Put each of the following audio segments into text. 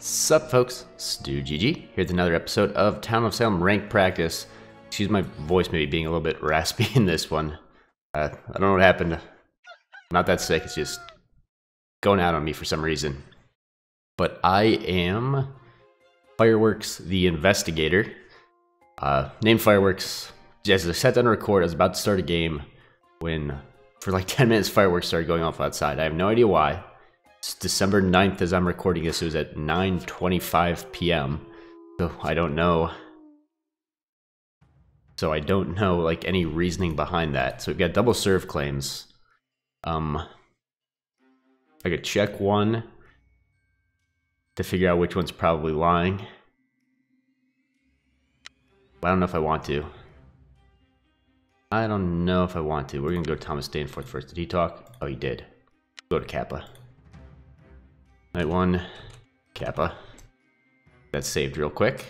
Sup folks, StuGG here with another episode of Town of Salem Ranked Practice. Excuse my voice maybe being a little bit raspy in this one. I don't know what happened. I'm not that sick, it's just going out on me for some reason. But I am Fireworks the Investigator. Named Fireworks. As I sat down to record, I was about to start a game when for like 10 minutes fireworks started going off outside. I have no idea why. It's December 9th as I'm recording this. It was at 9:25 p.m. So I don't know. Like any reasoning behind that. So we've got double serve claims. I could check one to figure out which one's probably lying. But I don't know if I want to. We're gonna go to Thomas Danforth first. Did he talk? Oh, he did. Go to Kappa. Night one, Kappa. That's saved real quick.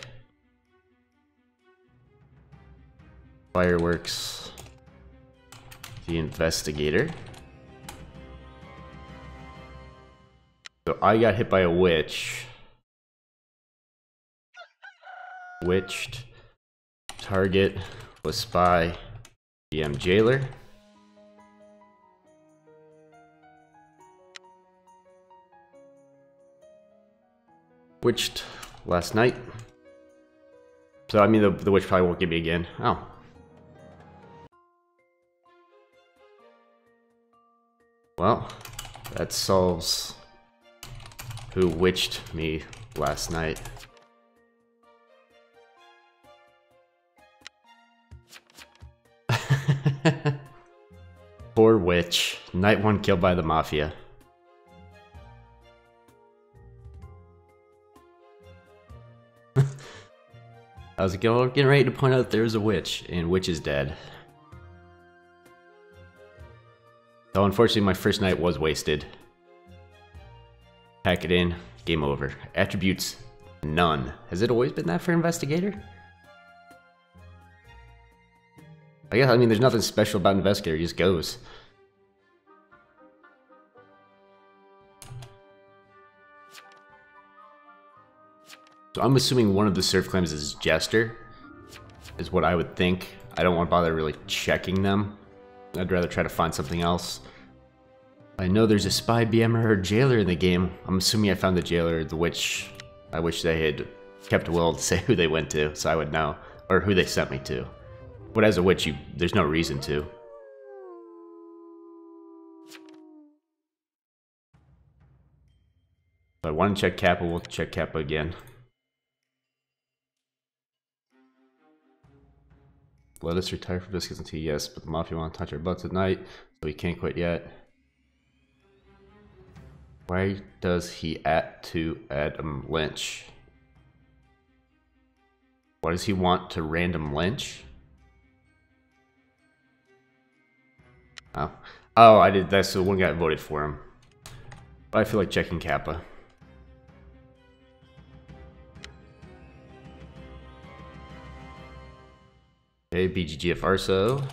Fireworks the Investigator. So I got hit by a witch. Witched. Target was Spy. GM Jailer. Witched last night. So I mean the witch probably won't get me again. Oh. Well, that solves who witched me last night. Poor witch. Night one killed by the Mafia. I was getting ready to point out there's a witch, and witch is dead. So unfortunately my first night was wasted. Pack it in, game over. Attributes, none. Has it always been that for Investigator? I mean there's nothing special about Investigator, he just goes. So I'm assuming one of the serve claims is Jester, is what I would think. I don't want to bother really checking them. I'd rather try to find something else. I know there's a Spy, BMer, or Jailer in the game. I'm assuming I found the Jailer, the witch. I wish they had kept will to say who they went to, so I would know. Or who they sent me to. But as a witch, there's no reason to. If I want to check Kappa, we'll check Kappa again. Let us retire from biscuits and tea, yes, but the Mafia won't touch our butts at night, so we can't quit yet. Why does he add to Adam Lynch? Why does he want to random lynch? Oh, I did that, so one guy voted for him. But I feel like checking Kappa. Okay, BGGF Arso.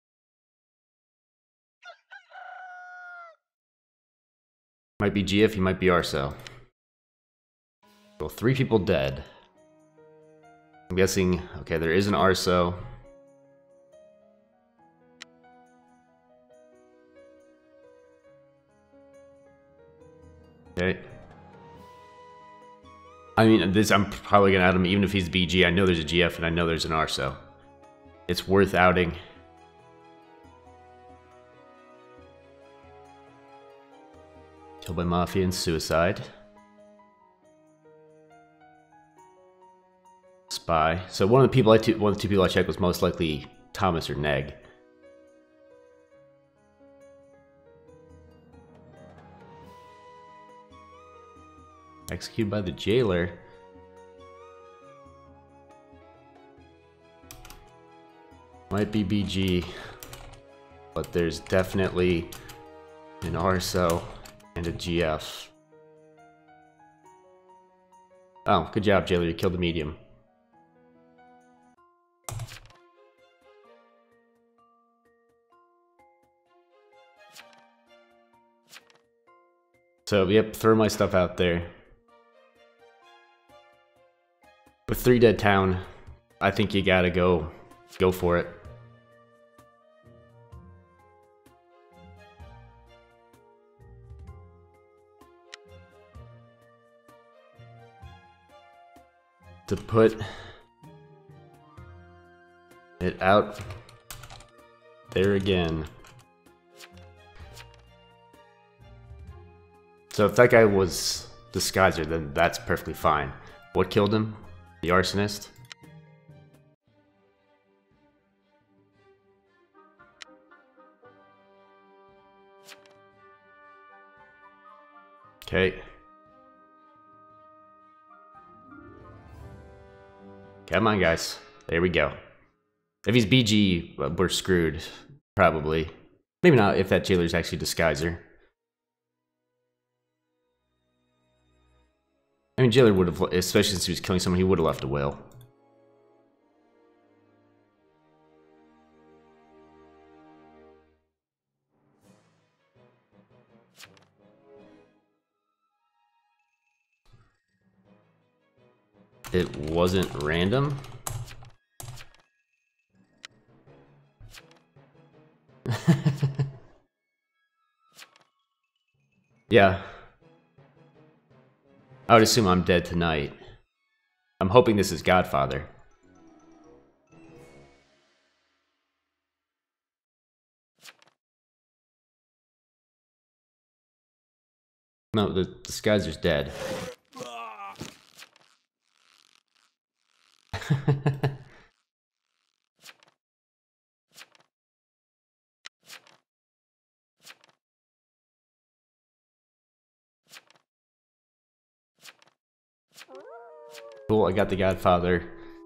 Might be GF, he might be Arso. Well, 3 people dead. I'm guessing, okay, there is an Arso. Okay. I mean, I'm probably gonna add him even if he's BG. I know there's a GF and I know there's an Arso. It's worth outing. Killed by Mafia and suicide. Spy. So one of the two people I checked was most likely Thomas or Neg. Executed by the Jailer. Might be BG, but there's definitely an Arso and a GF. Oh, good job, Jailer. You killed the medium. So, yep, throw my stuff out there. With 3 dead town, I think you gotta go for it. To put it out there again. So if that guy was Disguiser, then that's perfectly fine. What killed him? The arsonist? Okay. Come on, guys. There we go. If he's BG, we're screwed. Probably. Maybe not if that jailer's actually Disguiser. I mean, jailer would have, especially since he was killing someone, he would have left a will. It wasn't random. Yeah. I would assume I'm dead tonight. I'm hoping this is Godfather. No, the Disguiser's dead. Cool, I got the Godfather.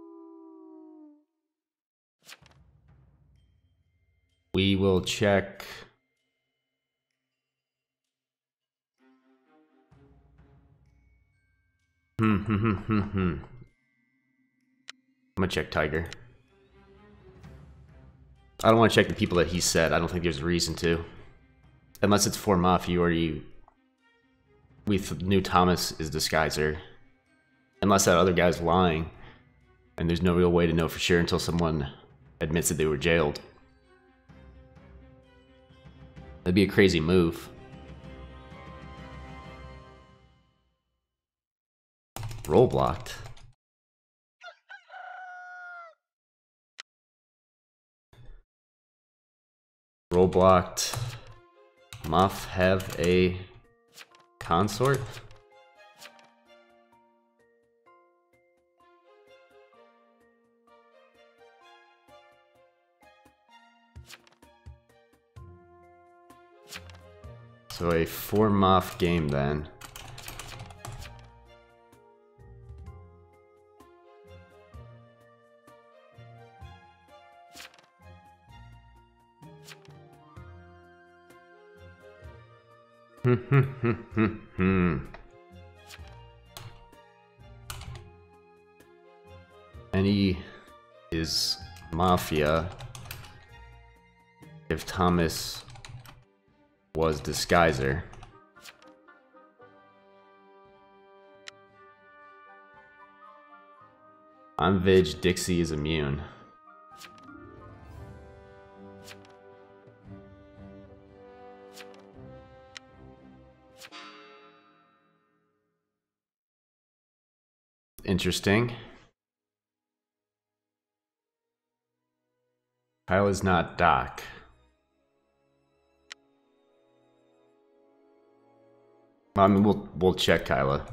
We will check. I'm gonna check Tiger. I don't want to check the people that he said. I don't think there's a reason to. Unless it's for Mafia or we knew Thomas is Disguiser. Unless that other guy's lying. And there's no real way to know for sure until someone admits that they were jailed. That'd be a crazy move. Roll blocked. Roll blocked. Muff have a consort? So a 4-Moff game then. And he is Mafia if Thomas was Disguiser. I'm Vig, Dixie is immune. Interesting. Kyle is not Doc. I mean, we'll check Kyla.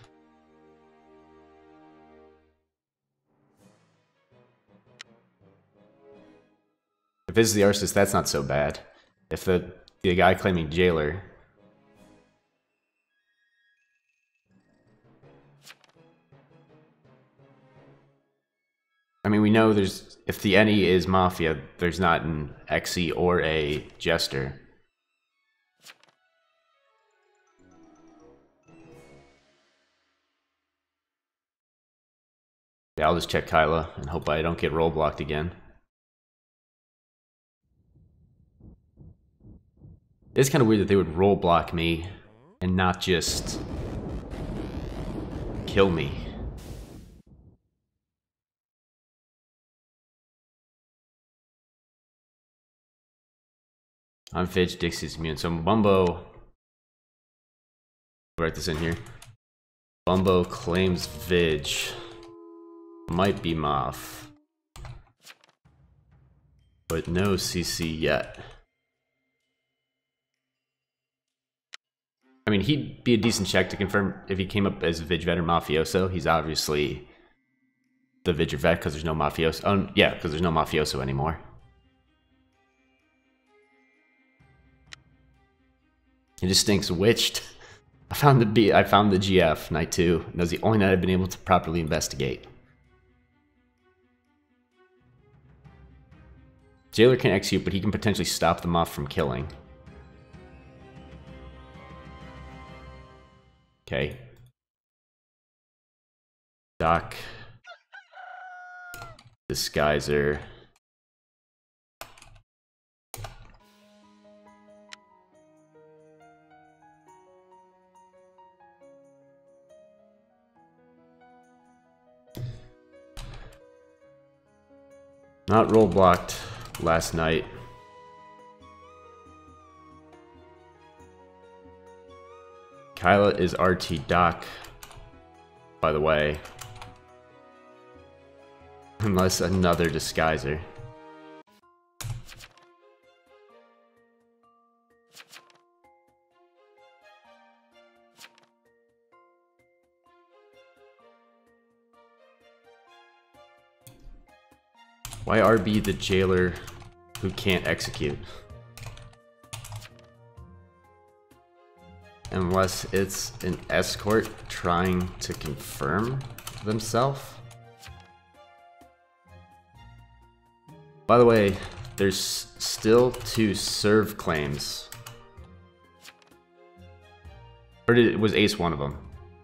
If this is the arsonist, that's not so bad. If the guy claiming jailer. I mean, we know there's, if the NE is Mafia, there's not an XE or a Jester. Yeah, I'll just check Kyla and hope I don't get roll blocked again. It's kind of weird that they would roll block me and not just kill me. I'm Vidge, Dixie's immune. So Bumbo, write this in here. Bumbo claims Vidge. Might be Moth. But no CC yet. I mean, he'd be a decent check to confirm if he came up as Vidge Vet or Mafioso. He's obviously the Vidge Vet because there's no Mafioso. Yeah, because there's no Mafioso anymore. It just stinks. Witched. I found the GF night 2. And that was the only night I've been able to properly investigate. Jailer can execute, but he can potentially stop them off from killing. Okay. Doc. Disguiser. Not roll blocked last night. Kyla is RT Doc, by the way. Unless another disguiser. Why RB the jailer who can't execute? Unless it's an escort trying to confirm themselves. By the way, there's still 2 serve claims. Or was Ace one of them?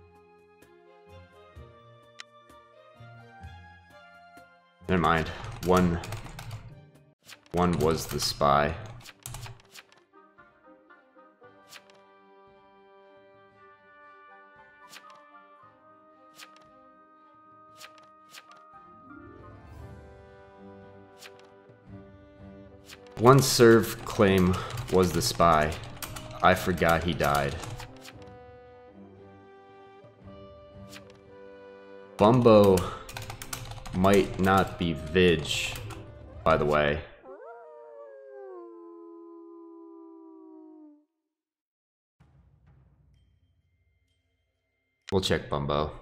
Never mind. One was the spy. One serve claim was the spy. I forgot he died. Bumbo might not be Vidge, by the way. We'll check Bumbo.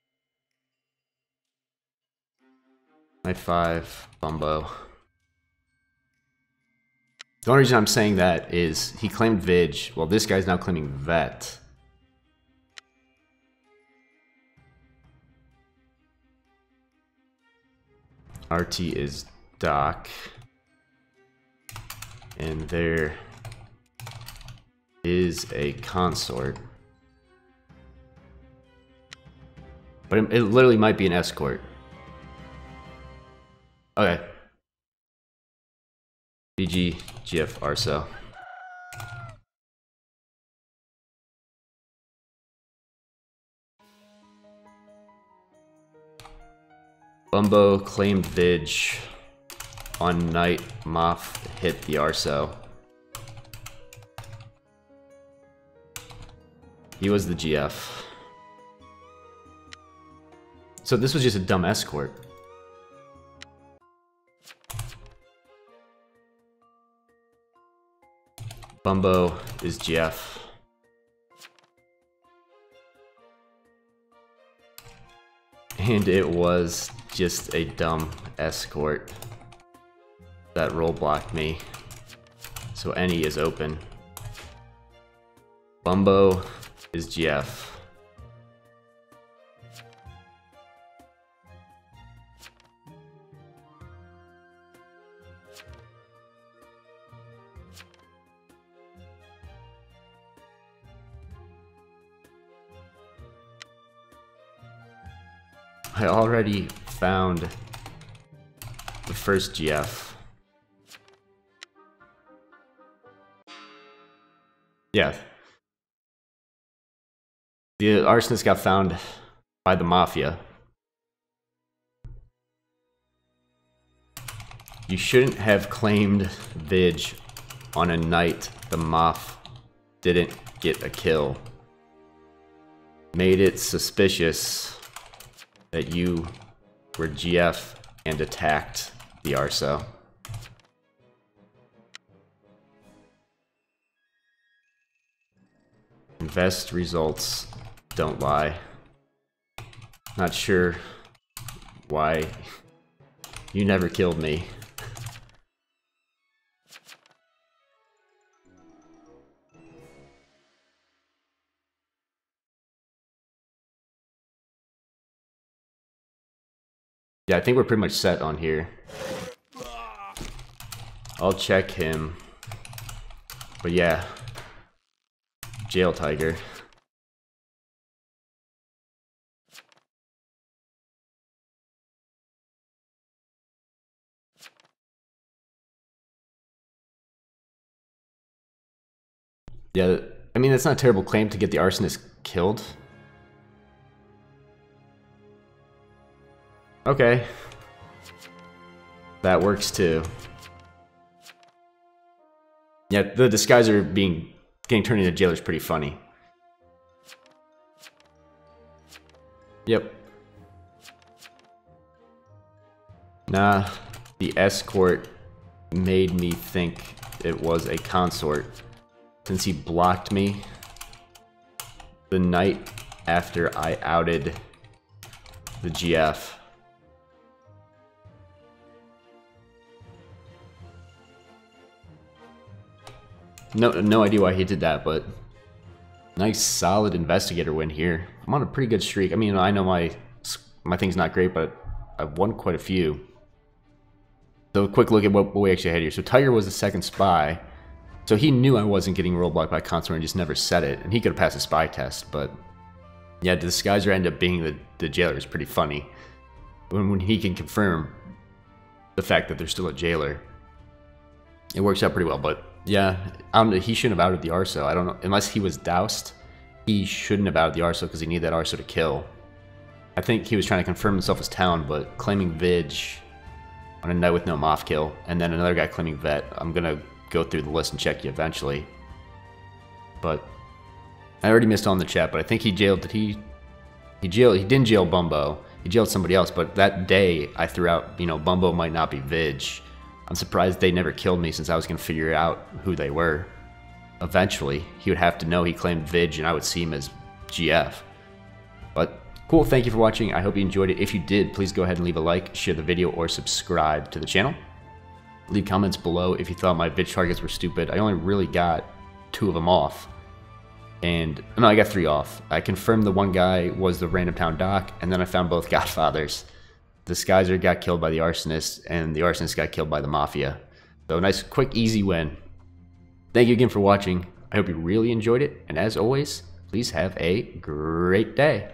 Night 5, Bumbo. The only reason I'm saying that is he claimed Vidge. Well, this guy's now claiming Vet. RT is Doc. And there is a consort. But it literally might be an escort. Okay. BG, GF, Arso. Bumbo claimed Vidge on night Moth hit the Arso. He was the GF. So this was just a dumb escort. Bumbo is GF. And it was just a dumb escort that roll blocked me. So any is open. Bumbo is GF. I already found the first GF. Yeah. The arsonist got found by the Mafia. You shouldn't have claimed Vidge on a night the Moff didn't get a kill made it suspicious that you were GF and attacked the Arso. Invest results don't lie. Not sure why you never killed me. Yeah, I think we're pretty much set on here. I'll check him. But yeah. Jail Tiger. Yeah, I mean, that's not a terrible claim to get the arsonist killed. Okay. That works too. Yeah, the disguiser getting turned into jailer is pretty funny. Yep. Nah, the escort made me think it was a consort since he blocked me the night after I outed the GF. No idea why he did that, but nice solid investigator win here. I'm on a pretty good streak. I mean, I know my thing's not great, but I've won quite a few. So a quick look at what we actually had here. So Tiger was the second spy. So he knew I wasn't getting rollblocked by consort and just never said it. And he could have passed the spy test, but yeah, the disguiser ended up being the jailer. Is pretty funny. When he can confirm the fact that there's still a jailer. It works out pretty well, but yeah, he shouldn't have outed the Arso. I don't know, unless he was doused, he shouldn't have outed the Arso because he needed that Arso to kill. I think he was trying to confirm himself as Town, but claiming Vig on a night with no Moff kill, and then another guy claiming Vet. I'm gonna go through the list and check you eventually. But I already missed on the chat, but I think he jailed. He didn't jail Bumbo. He jailed somebody else, but that day I threw out, you know, Bumbo might not be Vig. I'm surprised they never killed me since I was going to figure out who they were. Eventually, he would have to know he claimed Vig and I would see him as GF. But cool, thank you for watching. I hope you enjoyed it. If you did, please go ahead and leave a like, share the video, or subscribe to the channel. Leave comments below if you thought my Vig targets were stupid. I only really got 2 of them off. And, no, I got 3 off. I confirmed the one guy was the Random Town Doc, and then I found both Godfathers. The disguiser got killed by the arsonist, and the arsonist got killed by the Mafia. So nice, quick, easy win. Thank you again for watching. I hope you really enjoyed it, and as always, please have a great day.